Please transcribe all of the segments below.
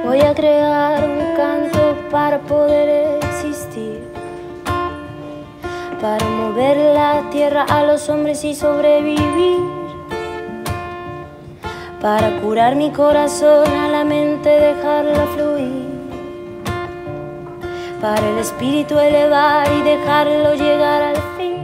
Voy a crear un canto para poder existir, para mover la tierra a los hombres y sobrevivir, para curar mi corazón a la mente, dejarla fluir, para el espíritu elevar y dejarlo llegar al fin.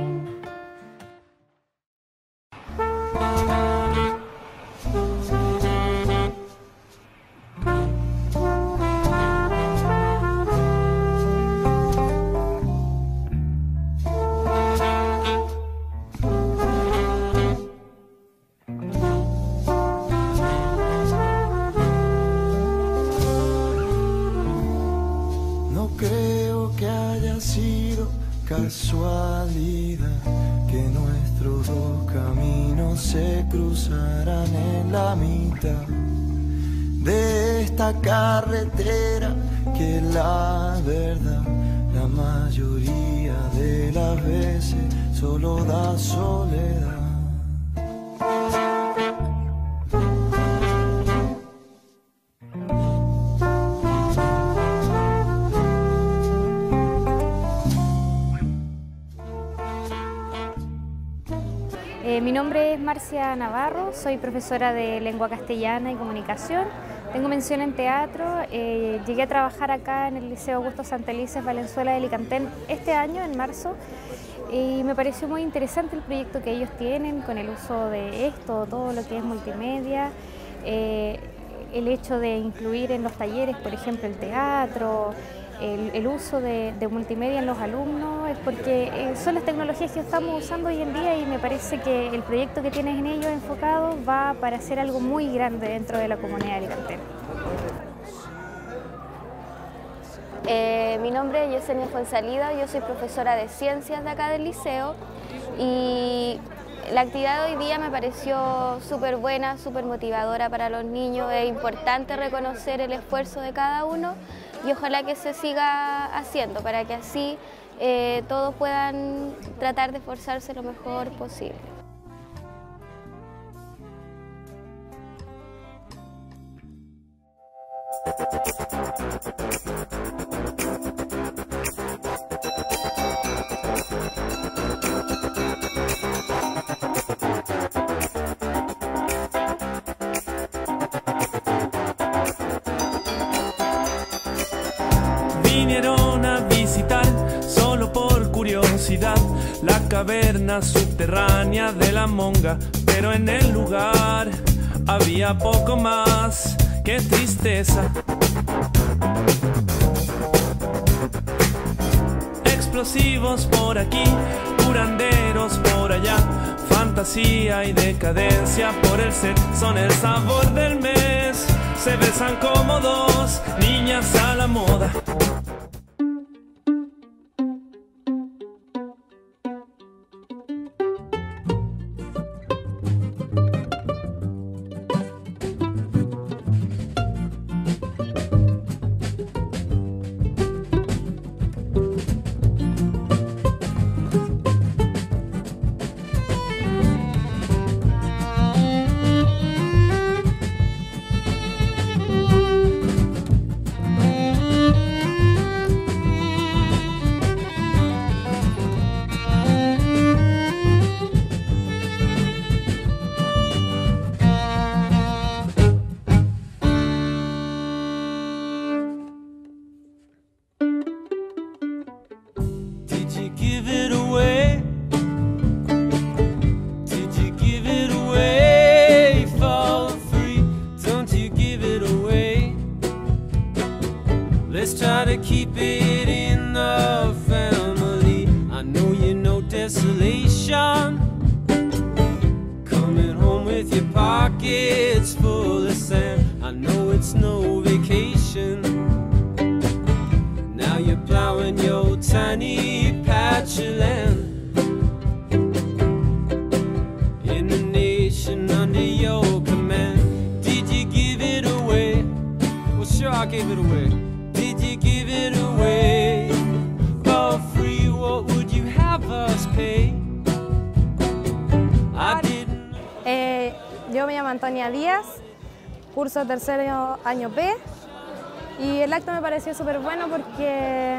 Casualidad que nuestros dos caminos se cruzarán en la mitad de esta carretera, que la verdad la mayoría de las veces solo da soledad. Mi nombre es Marcia Navarro, soy profesora de lengua castellana y comunicación. Tengo mención en teatro. Llegué a trabajar acá en el Liceo Augusto Santelices Valenzuela de Licantén este año, en marzo, y me pareció muy interesante el proyecto que ellos tienen con el uso de esto, todo lo que es multimedia, el hecho de incluir en los talleres, por ejemplo, el teatro, el uso de multimedia en los alumnos, es porque son las tecnologías que estamos usando hoy en día, y me parece que el proyecto que tienes en ellos enfocado va para hacer algo muy grande dentro de la comunidad alicantena. Mi nombre es Yesenia Fuensalida, yo soy profesora de ciencias de acá del liceo, y la actividad de hoy día me pareció súper buena, súper motivadora para los niños. Es importante reconocer el esfuerzo de cada uno y ojalá que se siga haciendo para que así todos puedan tratar de esforzarse lo mejor posible. Vinieron a visitar, solo por curiosidad, la caverna subterránea de la monga, pero en el lugar había poco más que tristeza. Explosivos por aquí, curanderos por allá, fantasía y decadencia por el set son el sabor del mes. Se besan como dos niñas a la moda. Let's try to keep it in the family. I know you know desolation, coming home with your pockets full of sand. I know it's no vacation. Now you're plowing your tiny patch of land in the nation under your command. Did you give it away? Well, sure, I gave it away. Did you give it away for free? What would you have us pay? I didn't. Yo me llamo Antonia Díaz, curso tercero año B, Y el acto me pareció súper bueno porque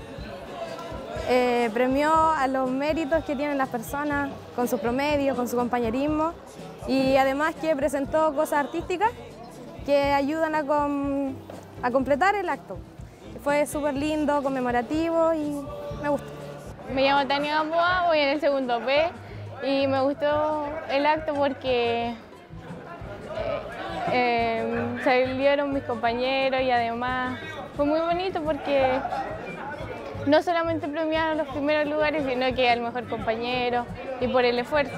premió a los méritos que tienen las personas con sus promedios, con su compañerismo y además que presentó cosas artísticas que ayudan a completar el acto. Fue súper lindo, conmemorativo y me gustó. Me llamo Tania Gamboa, voy en el segundo P y me gustó el acto porque salieron mis compañeros y además fue muy bonito porque no solamente premiaron los primeros lugares, sino que al mejor compañero y por el esfuerzo.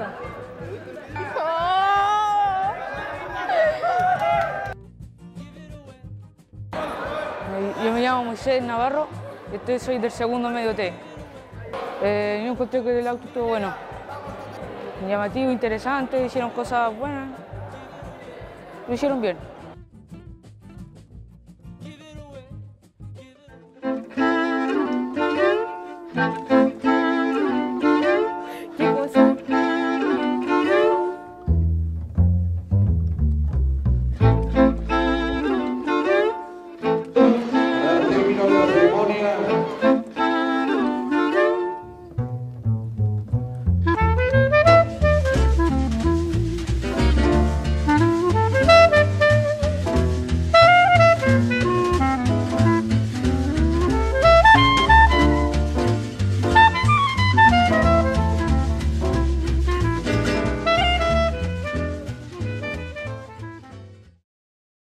Yo me llamo Moisés Navarro, soy del segundo medio T. Yo encontré que el auto estuvo bueno, llamativo, interesante, hicieron cosas buenas, lo hicieron bien.